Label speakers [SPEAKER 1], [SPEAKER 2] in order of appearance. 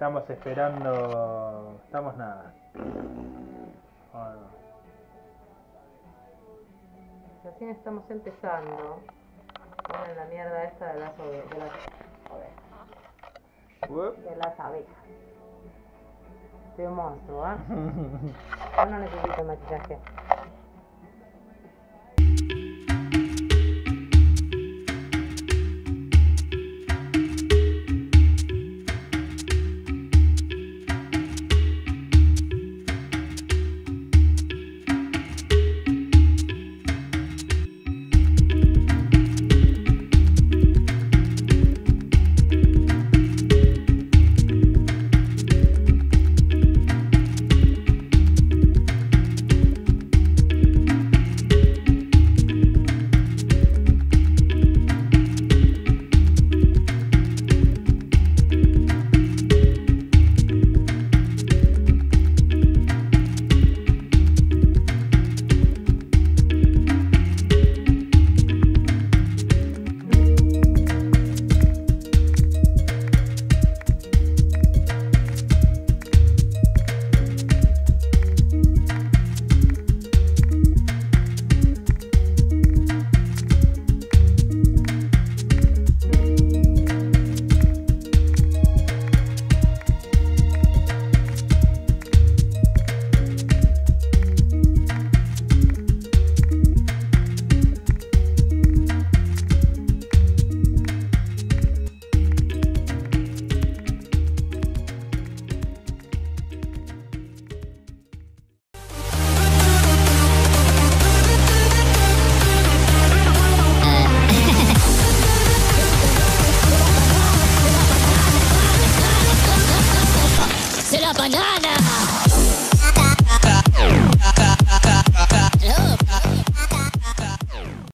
[SPEAKER 1] Estamos esperando... Estamos nada. Bueno.
[SPEAKER 2] Recién estamos empezando. Ponen la mierda esta de las abejas. Soy un monstruo, ¿eh? Yo no necesito maquillaje.
[SPEAKER 3] C'est la banane.